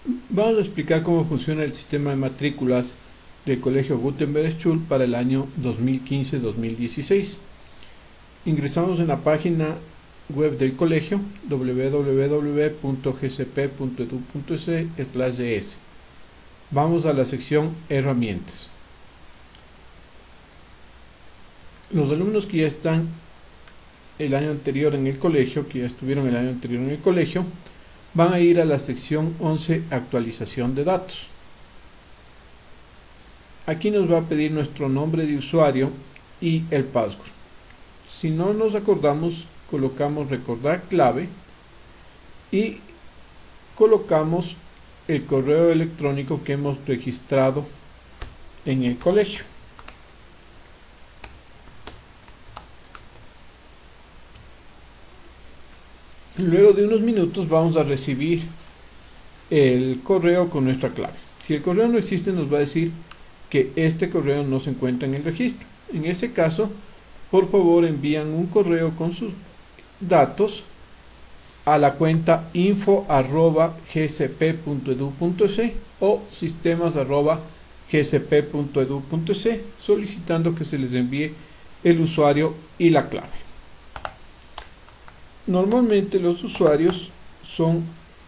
Vamos a explicar cómo funciona el sistema de matrículas del Colegio Gutenberg Schule para el año 2015-2016. Ingresamos en la página web del colegio www.gcp.edu.es/ds. Vamos a la sección Herramientas. Los alumnos que ya están el año anterior en el colegio, que ya estuvieron el año anterior en el colegio, van a ir a la sección 11, actualización de datos. Aquí nos va a pedir nuestro nombre de usuario y el password. Si no nos acordamos, colocamos recordar clave y colocamos el correo electrónico que hemos registrado en el colegio. Luego de unos minutos vamos a recibir el correo con nuestra clave. Si el correo no existe, nos va a decir que este correo no se encuentra en el registro. En ese caso, por favor envían un correo con sus datos a la cuenta info@gcp.edu.es o sistemas@gcp.edu.es solicitando que se les envíe el usuario y la clave. Normalmente los usuarios son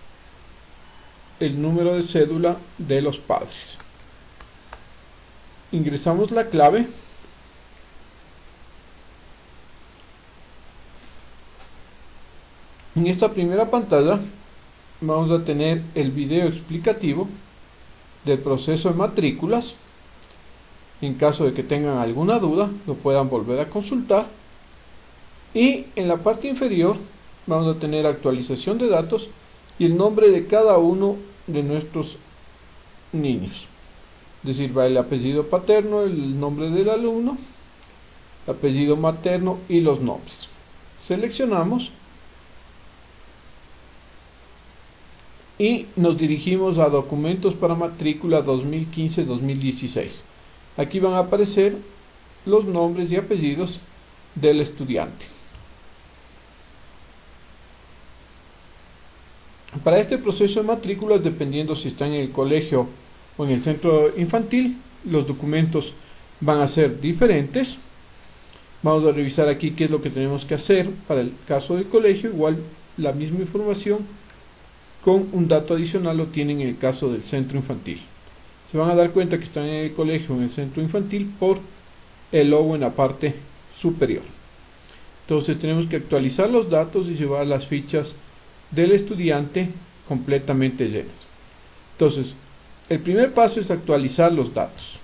el número de cédula de los padres. Ingresamos la clave. En esta primera pantalla vamos a tener el video explicativo del proceso de matrículas. En caso de que tengan alguna duda, lo puedan volver a consultar. Y en la parte inferior vamos a tener actualización de datos y el nombre de cada uno de nuestros niños. Es decir, va el apellido paterno, el nombre del alumno, el apellido materno y los nombres. Seleccionamos y nos dirigimos a documentos para matrícula 2015-2016. Aquí van a aparecer los nombres y apellidos del estudiante. Para este proceso de matrículas, dependiendo si están en el colegio o en el centro infantil, los documentos van a ser diferentes. Vamos a revisar aquí qué es lo que tenemos que hacer para el caso del colegio. Igual la misma información con un dato adicional lo tienen en el caso del centro infantil. Se van a dar cuenta que están en el colegio o en el centro infantil por el logo en la parte superior. Entonces tenemos que actualizar los datos y llevar las fichas del estudiante completamente llenas. Entonces, el primer paso es actualizar los datos.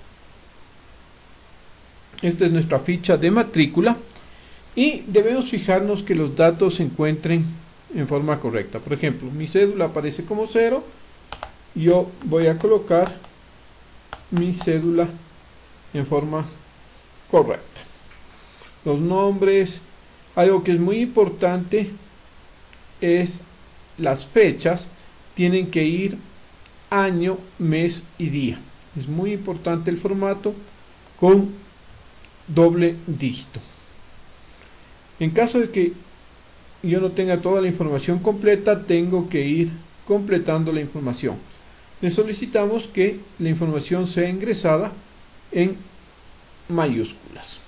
Esta es nuestra ficha de matrícula y debemos fijarnos que los datos se encuentren en forma correcta. Por ejemplo, mi cédula aparece como 0. Yo voy a colocar mi cédula en forma correcta. Los nombres, algo que es muy importante es las fechas, tienen que ir año, mes y día. Es muy importante el formato con doble dígito. En caso de que yo no tenga toda la información completa, tengo que ir completando la información. Le solicitamos que la información sea ingresada en mayúsculas.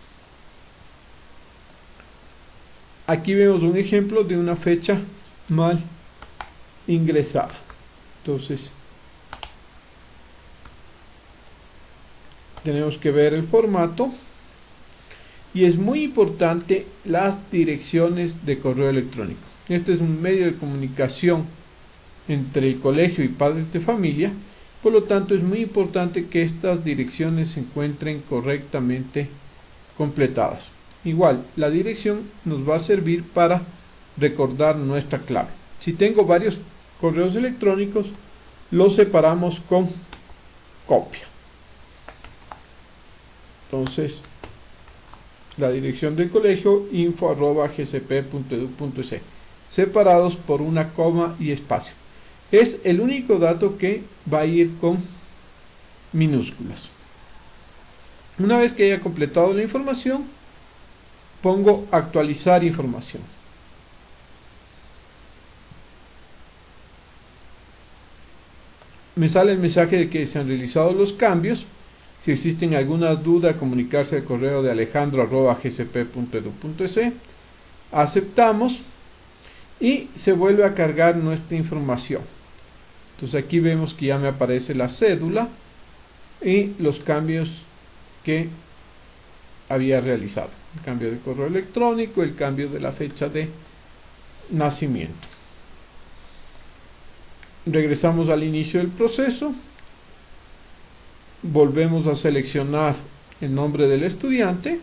Aquí vemos un ejemplo de una fecha mal ingresada. Entonces tenemos que ver el formato y es muy importante las direcciones de correo electrónico. Este es un medio de comunicación entre el colegio y padres de familia, por lo tanto es muy importante que estas direcciones se encuentren correctamente completadas. Igual, la dirección nos va a servir para recordar nuestra clave. Si tengo varios correos electrónicos, los separamos con copia. Entonces, la dirección del colegio, info@gcp.edu.es, separados por una coma y espacio. Es el único dato que va a ir con minúsculas. Una vez que haya completado la información, pongo actualizar información. me sale el mensaje de que se han realizado los cambios. Si existen alguna duda, comunicarse al correo de alejandro@gsp.edu.es. Aceptamos y se vuelve a cargar nuestra información. Entonces aquí vemos que ya me aparece la cédula y los cambios que había realizado. El cambio de correo electrónico, el cambio de la fecha de nacimiento. Regresamos al inicio del proceso. Volvemos a seleccionar el nombre del estudiante.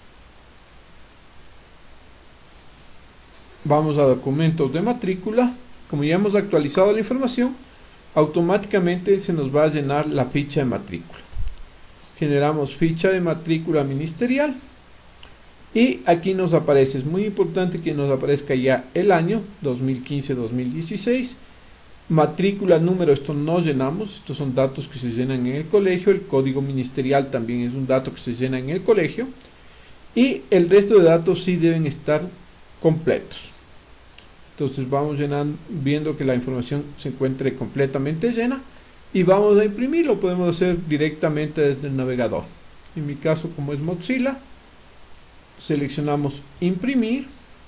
Vamos a documentos de matrícula. Como ya hemos actualizado la información, automáticamente se nos va a llenar la ficha de matrícula. Generamos ficha de matrícula ministerial y aquí nos aparece, es muy importante que nos aparezca ya el año 2015-2016, matrícula, número, esto no llenamos, estos son datos que se llenan en el colegio, el código ministerial también es un dato que se llena en el colegio y el resto de datos sí deben estar completos. Entonces vamos llenando, viendo que la información se encuentre completamente llena y vamos a imprimir. Lo podemos hacer directamente desde el navegador. En mi caso, como es Mozilla, seleccionamos imprimir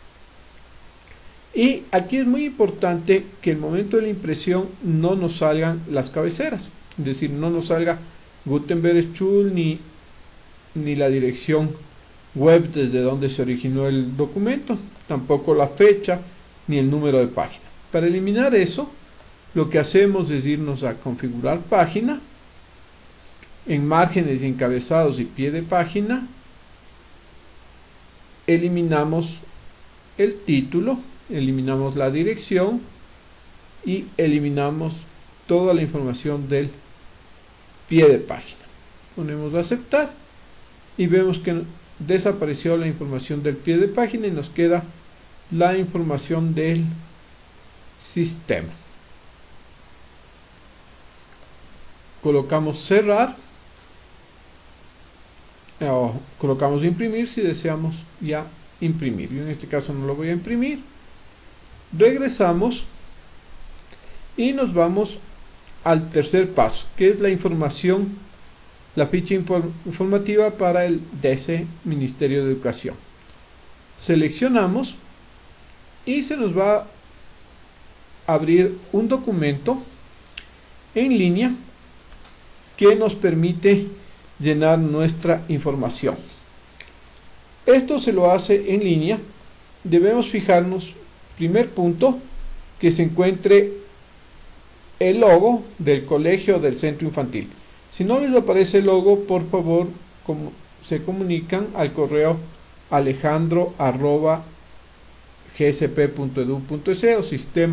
y aquí es muy importante que el momento de la impresión no nos salgan las cabeceras, es decir, no nos salga Gutenberg Schule ni la dirección web desde donde se originó el documento, tampoco la fecha ni el número de página. Para eliminar eso, lo que hacemos es irnos a configurar página, en márgenes y encabezados y pie de página, eliminamos el título, eliminamos la dirección y eliminamos toda la información del pie de página. Ponemos aceptar y vemos que desapareció la información del pie de página y nos queda la información del sistema. Colocamos cerrar o colocamos imprimir si deseamos ya imprimir. Yo en este caso no lo voy a imprimir. Regresamos y nos vamos al tercer paso, que es la información, la ficha informativa para el DC Ministerio de Educación. Seleccionamos y se nos va a abrir un documento en línea que nos permite llenar nuestra información. Esto se lo hace en línea. Debemos fijarnos, primer punto, que se encuentre el logo del colegio o del centro infantil. Si no les aparece el logo, por favor, se comunican al correo alejandro@gsp.edu.es o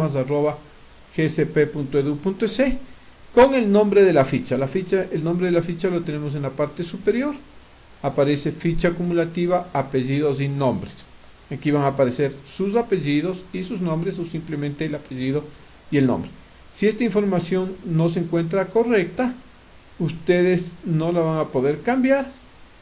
sistemas@gsp.edu.es con el nombre de la ficha. El nombre de la ficha lo tenemos en la parte superior. Aparece ficha acumulativa, apellidos y nombres. Aquí van a aparecer sus apellidos y sus nombres, o simplemente el apellido y el nombre. Si esta información no se encuentra correcta, ustedes no la van a poder cambiar,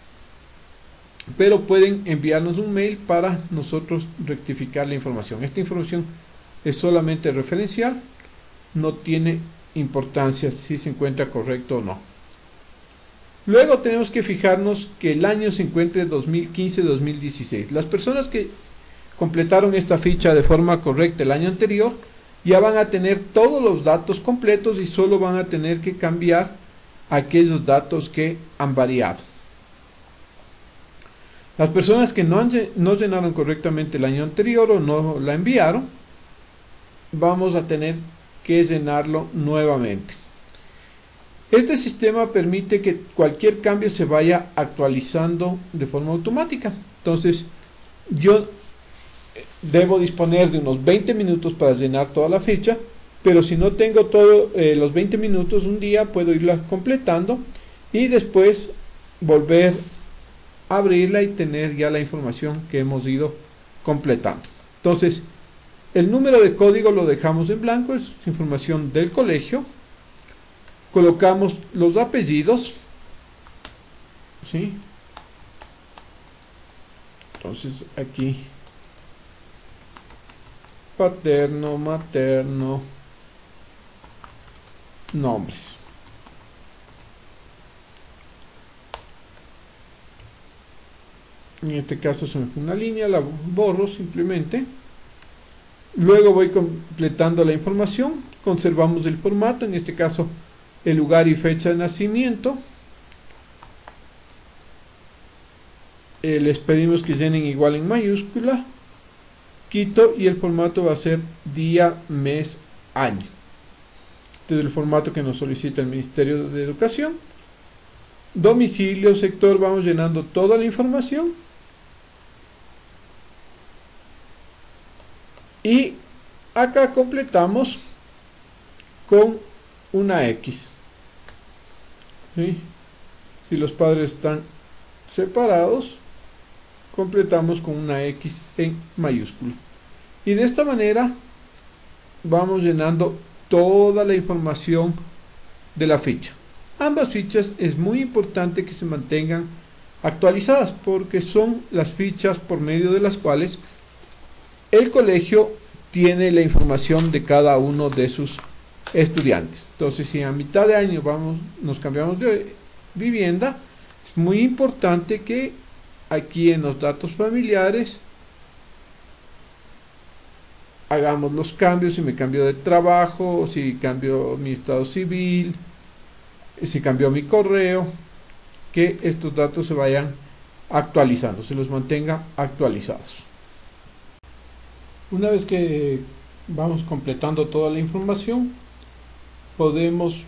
pero pueden enviarnos un mail para nosotros rectificar la información. Esta información es solamente referencial, no tiene importancia si se encuentra correcto o no. Luego tenemos que fijarnos que el año se encuentre 2015-2016. Las personas que completaron esta ficha de forma correcta el año anterior ya van a tener todos los datos completos y solo van a tener que cambiar aquellos datos que han variado. Las personas que no llenaron correctamente el año anterior o no la enviaron, vamos a tener que llenarlo nuevamente. Este sistema permite que cualquier cambio se vaya actualizando de forma automática. Entonces, yo debo disponer de unos 20 minutos para llenar toda la ficha, pero si no tengo todos los 20 minutos, un día puedo irla completando y después volver a abrirla y tener ya la información que hemos ido completando. Entonces, el número de código lo dejamos en blanco, es información del colegio. Colocamos los apellidos, ¿sí? Entonces aquí paterno, materno, nombres. En este caso se me fue una línea, la borro simplemente. Luego voy completando la información, conservamos el formato, en este caso el lugar y fecha de nacimiento. Les pedimos que llenen igual en mayúscula, Quito, y el formato va a ser día, mes, año. Este es el formato que nos solicita el Ministerio de Educación. Domicilio, sector, vamos llenando toda la información. Y acá completamos con una X. ¿Sí? Si los padres están separados, completamos con una X en mayúscula. Y de esta manera vamos llenando toda la información de la ficha. Ambas fichas es muy importante que se mantengan actualizadas porque son las fichas por medio de las cuales el colegio tiene la información de cada uno de sus estudiantes. Entonces, si a mitad de año nos cambiamos de vivienda, es muy importante que aquí en los datos familiares hagamos los cambios. Si me cambio de trabajo, si cambio mi estado civil, si cambio mi correo, que estos datos se vayan actualizando, se los mantenga actualizados. Una vez que vamos completando toda la información, podemos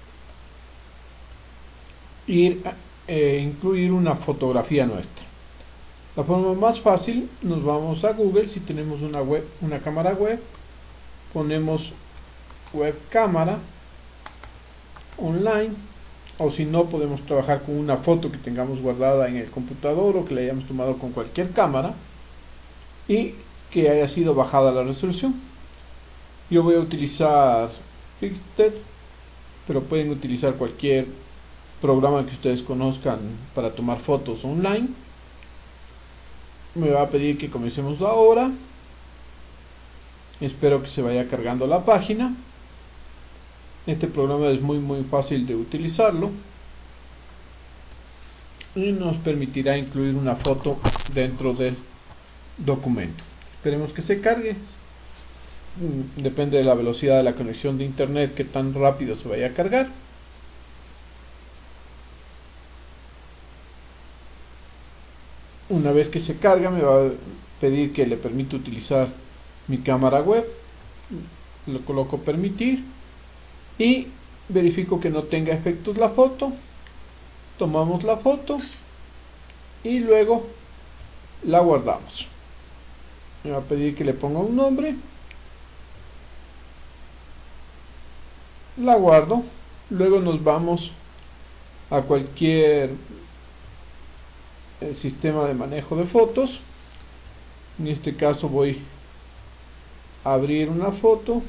incluir una fotografía nuestra. La forma más fácil, nos vamos a Google. Si tenemos una cámara web, ponemos web cámara online, o si no, podemos trabajar con una foto que tengamos guardada en el computador o que la hayamos tomado con cualquier cámara y que haya sido bajada la resolución. Yo voy a utilizar Pixted, pero pueden utilizar cualquier programa que ustedes conozcan para tomar fotos online. Me va a pedir que comencemos ahora. Espero que se vaya cargando la página. Este programa es muy fácil de utilizarlo y nos permitirá incluir una foto dentro del documento. Esperemos que se cargue. Depende de la velocidad de la conexión de internet, que tan rápido se vaya a cargar. Una vez que se carga, me va a pedir que le permita utilizar mi cámara web. Le coloco permitir y verifico que no tenga efectos la foto. Tomamos la foto y luego la guardamos. Me va a pedir que le ponga un nombre. La guardo. Luego nos vamos a cualquier sistema de manejo de fotos. En este caso voy a abrir una foto.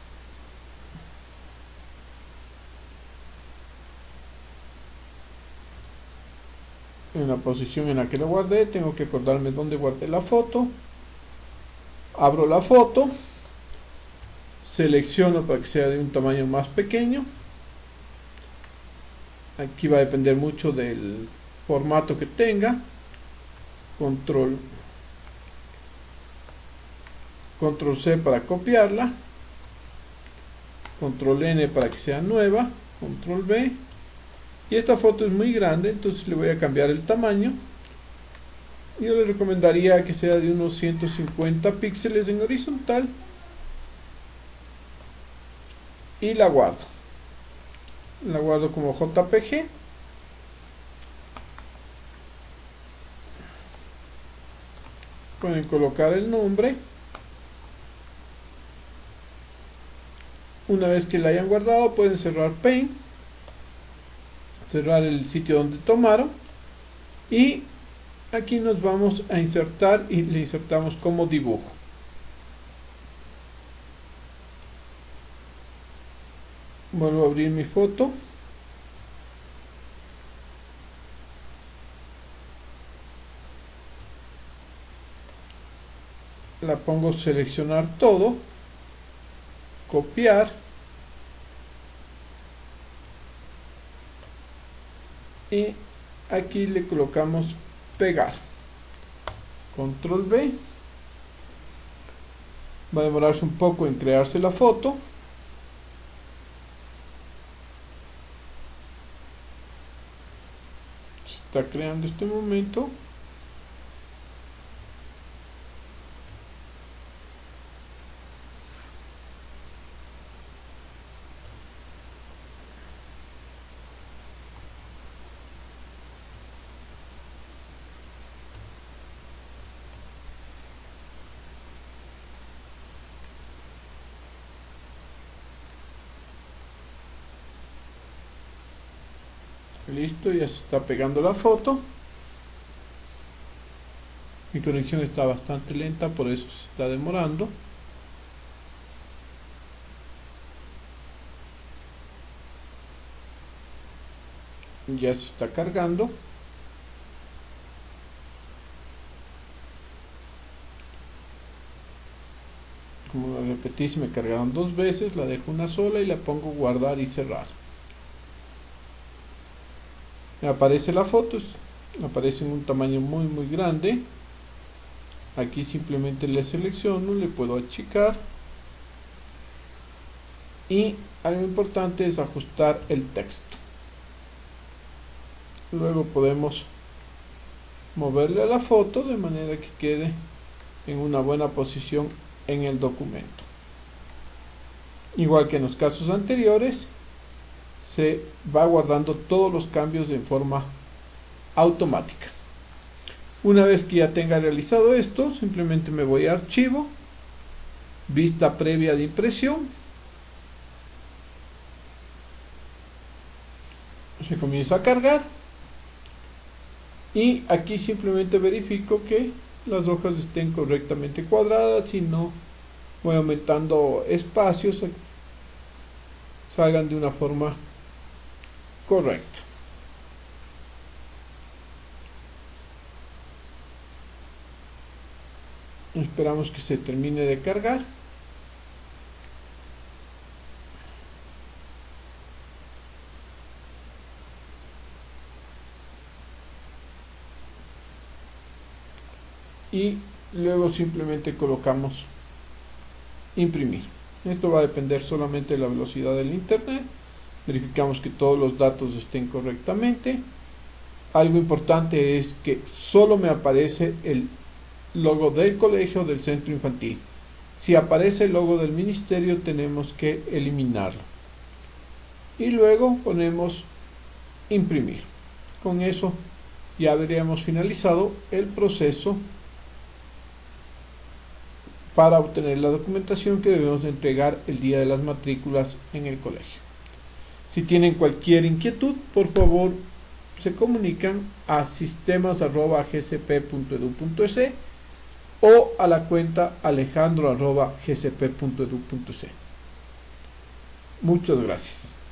En la posición en la que la guardé, tengo que acordarme dónde guardé la foto. Abro la foto, selecciono para que sea de un tamaño más pequeño. Aquí va a depender mucho del formato que tenga. Control C para copiarla, Control N para que sea nueva, Control V. Y esta foto es muy grande, entonces le voy a cambiar el tamaño. Yo le recomendaría que sea de unos 150 píxeles en horizontal y la guardo como JPG. Pueden colocar el nombre. Una vez que la hayan guardado, pueden cerrar Paint, cerrar el sitio donde tomaron, y aquí nos vamos a insertar y le insertamos como dibujo. Vuelvo a abrir mi foto. La pongo seleccionar todo, copiar, y aquí le colocamos pegar, control V. Va a demorarse un poco en crearse la foto. Se está creando este momento. Listo, ya se está pegando la foto. Mi conexión está bastante lenta, por eso se está demorando. Ya se está cargando. Como repetí, se me cargaron dos veces, la dejo una sola y la pongo guardar y cerrar. Me aparece la foto, aparece en un tamaño muy grande. Aquí simplemente le selecciono, le puedo achicar. Y algo importante es ajustar el texto. Luego podemos moverle a la foto de manera que quede en una buena posición en el documento. Igual que en los casos anteriores, se va guardando todos los cambios de forma automática. Una vez que ya tenga realizado esto, simplemente me voy a archivo, vista previa de impresión. Se comienza a cargar y aquí simplemente verifico que las hojas estén correctamente cuadradas y no voy aumentando espacios, salgan de una forma correcta. Esperamos que se termine de cargar. Y luego simplemente colocamos imprimir. Esto va a depender solamente de la velocidad del internet. Verificamos que todos los datos estén correctamente. Algo importante es que solo me aparece el logo del colegio, del centro infantil. Si aparece el logo del ministerio, tenemos que eliminarlo. Y luego ponemos imprimir. Con eso ya habríamos finalizado el proceso para obtener la documentación que debemos de entregar el día de las matrículas en el colegio. Si tienen cualquier inquietud, por favor se comunican a sistemas@gcp.edu.es o a la cuenta alejandro@gcp.edu.es. Muchas gracias.